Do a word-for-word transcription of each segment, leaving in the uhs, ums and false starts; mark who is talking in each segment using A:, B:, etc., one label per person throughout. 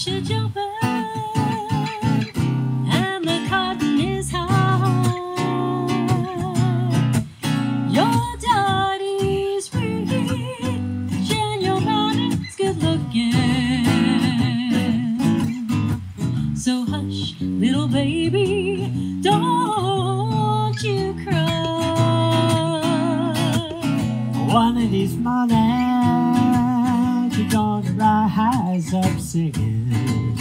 A: fish are jumping and the cotton is high. Your daddy's rich and your mommy's good looking. So hush, little baby, don't you cry.
B: One of these mornings you're gonna rise up singing,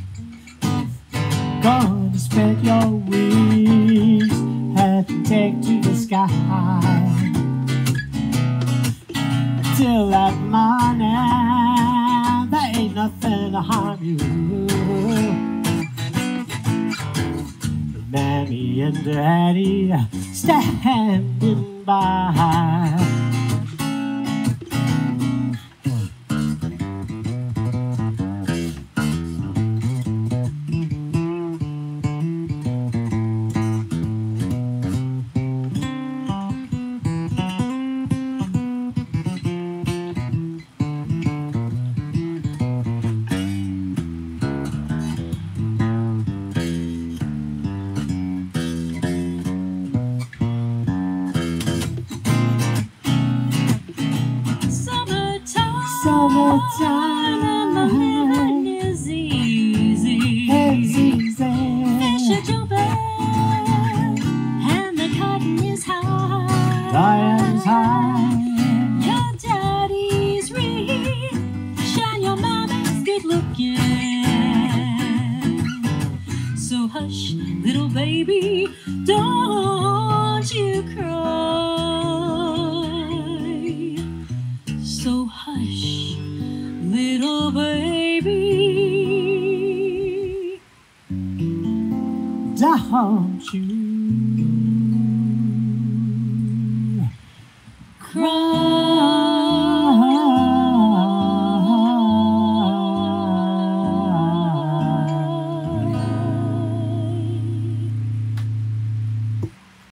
B: gonna spread your wings and take to the sky. Till that morning there ain't nothing to harm you. Mammy and Daddy standing by.
A: Summertime and the living is easy.
B: It's easy.
A: Fish are jumping and the cotton is high.
B: Cotton's high.
A: Your daddy's rich and your mama's good looking. So hush, little baby, don't you cry. So hush, little baby,
B: don't you